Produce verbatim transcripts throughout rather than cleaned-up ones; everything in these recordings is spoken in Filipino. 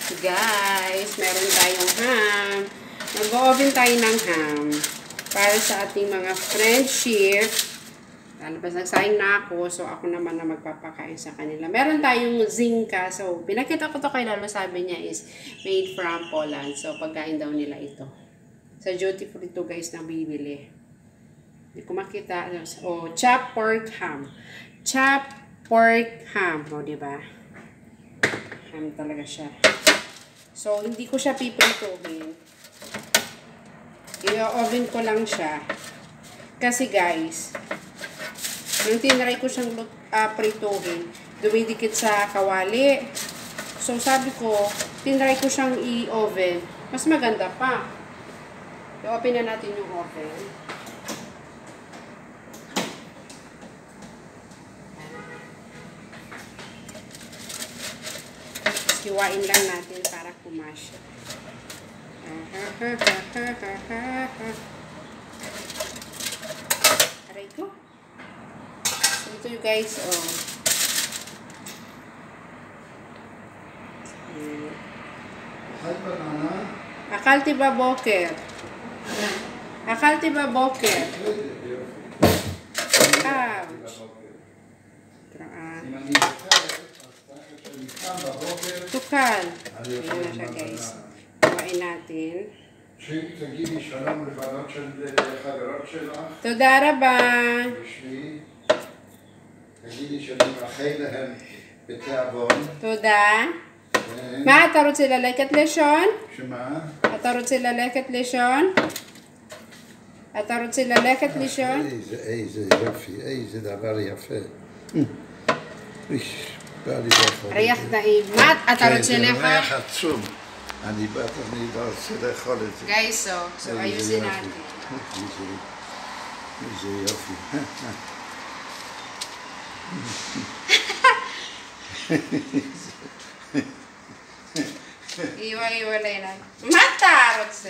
Guys, meron tayong ham. Mag-oven tayo ng ham para sa ating mga friendship. Lalabas, nagsayang na ako, so ako naman na magpapakain sa kanila. Meron tayong zinka, so pinakita ko to kay Lalo, sabi niya is made from Poland. So pagkain daw nila ito. Sa duty free to guys na bibili. Hindi ko makita. O, oh, chopped pork ham. Chopped pork ham. O, oh, diba? Ham talaga siya. So, hindi ko siya piprituhin. I-oven ko lang siya. Kasi guys, nung tinry ko siyang uh, prituhin, dumidikit sa kawali. So, sabi ko, tinry ko siyang i-oven. Mas maganda pa. I-open na natin yung oven. Hiwain lang natin para kumash. Aray ko. So, ito yung guys, oh. Akalti ba boker? Akalti ba boker? Ouch. Tukal. Ayan na siya guys. Kumain natin. תודה רבה. תודה. מה אתה רוצה ללכת לישון? שמה? אתה רוצה ללכת לישון? אתה רוצה ללכת לישון? איזה, איזה יופי, איזה דבר יפה. ריח טעים. מה אתה רוצה לאכול? זה ריח עצום. אני באת, אני לא רוצה לאכול את זה. גייסו, so ayusin natin. איזה יופי. Iwa-iwalay na. מה אתה רוצה?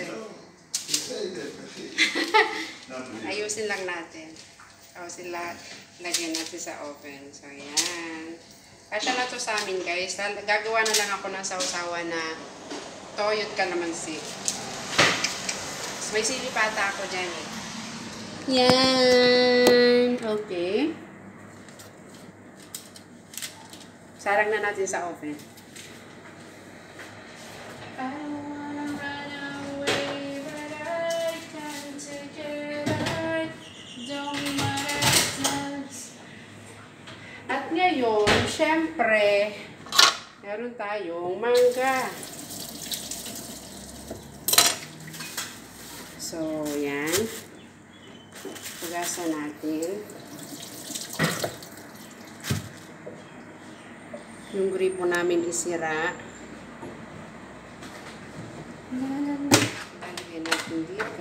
Ayusin lang natin. O sila, lagyan natin sa oven. So, yan. Kasya na to sa amin, guys. Gagawa na lang ako ng sausawa na toyot ka naman si. May sili pata ako dyan eh. Yan. Okay. Sarang na natin sa oven. I wanna run away, but I can't take it. I don't matter. At ngayon, syempre, meron tayong mangga. So, yan. Pugasan natin. Yung gripo namin isira. Lagyan natin dito.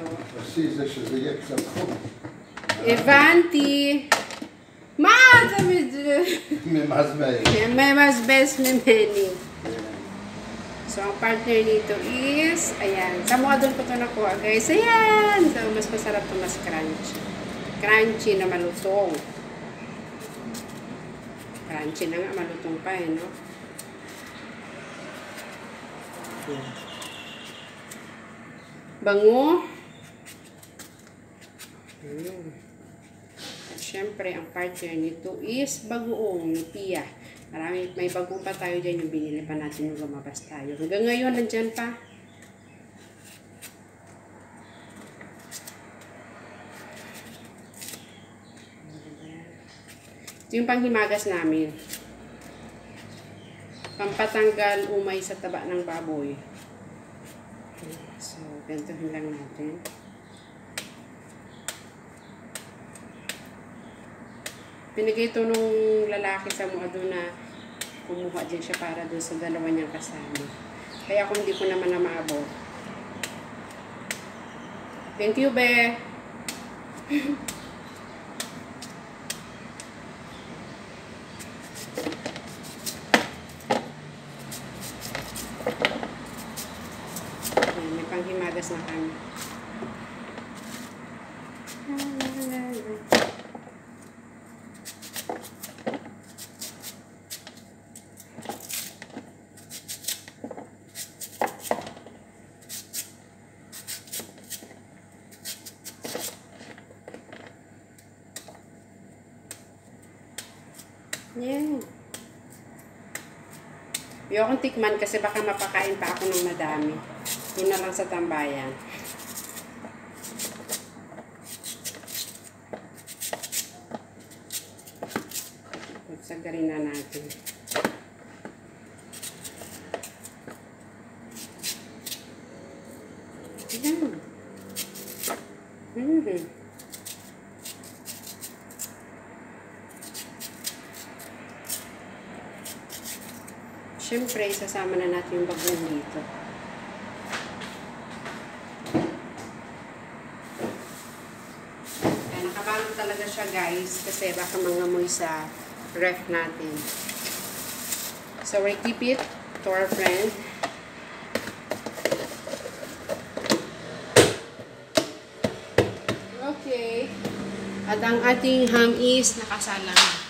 Evanti! מה אתה מדבר? ממזבז. ממזבז ממני. So, ang partner nito is, ayan, sa mga doon ko ito nakuha, guys. Ayan! So, mas masarap ito, mas crunchy. Crunchy na malutong. Crunchy na nga, malutong pa eh, no? Bango. Ayan. At syempre, ang partner nito is bagoong ni Pia. Marami, may bagong pa tayo dyan yung binili pa natin yung lumabas tayo. Hanggang ngayon, nandyan pa. Ito yung panghimagas namin. Pampatanggal umay sa taba ng baboy. So, gantuhin lang natin. Pinigay ito nung lalaki sa mga doon na kumuha din siya para doon sa dalawa niyang kasama. Kaya kung hindi ko naman na maabot. Thank you, be! Ayan, may panghimagas na kami. Ayokong tikman kasi baka mapakain pa ako ng madami. Yun na lang sa tambayan. Sagarin na natin. Ayan. Mm-hmm. Siyempre, sasama na natin yung bagong dito. Ayan, nakabalot talaga siya guys kasi baka mangamoy sa ref natin. So, we keep it to our friend. Okay. At ang ating ham is nakasalang.